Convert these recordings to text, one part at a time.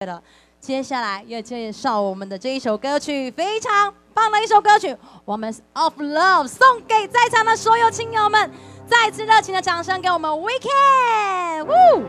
了。接下来要介绍我们的这一首歌曲，非常棒的一首歌曲《Woman of Love》，送给在场的所有亲友们。再次热情的掌声给我们 Weekend！ Woo！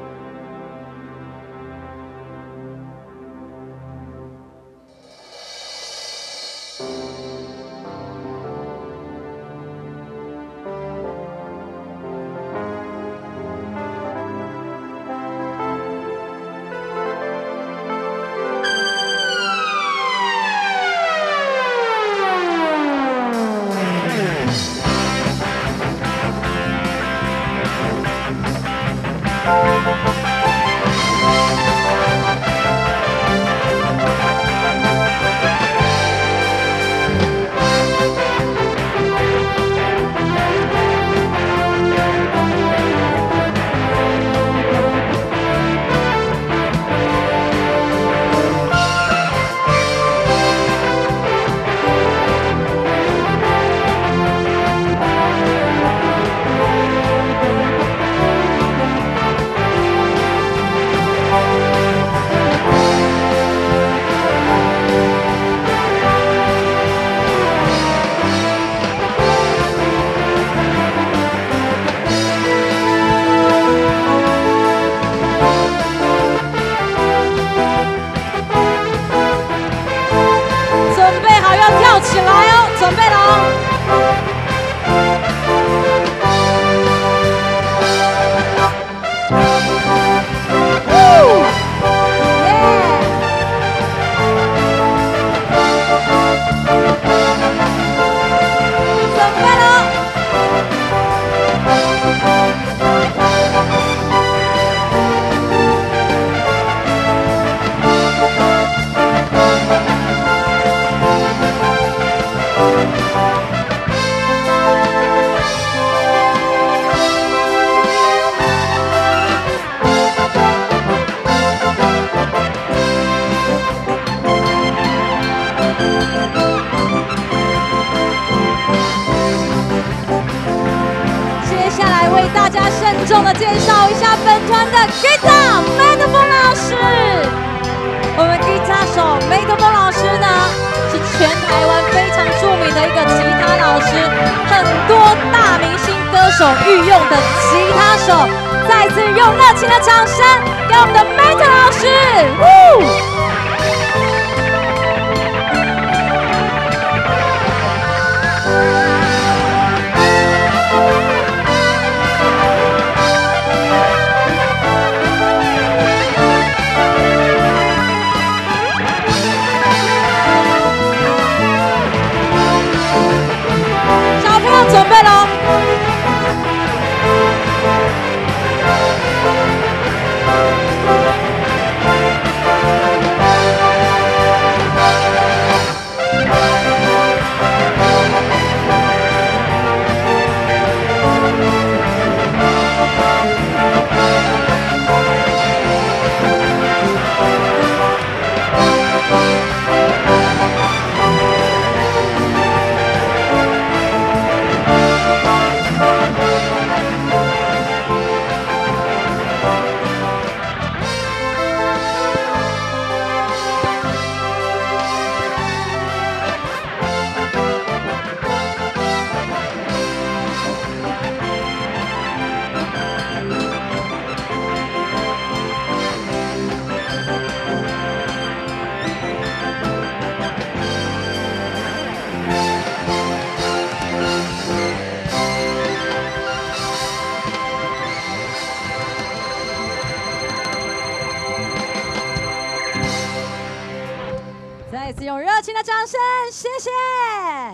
起来哦，准备了哦。大家慎重的介绍一下本团的 Guitar 麦克风老师。我们 Guitar 手麦克风老师呢，是全台湾非常著名的一个吉他老师，很多大明星歌手御用的吉他手。再次用热情的掌声给我们的 Meta 老师。准备喽！再次用热情的掌声，谢谢。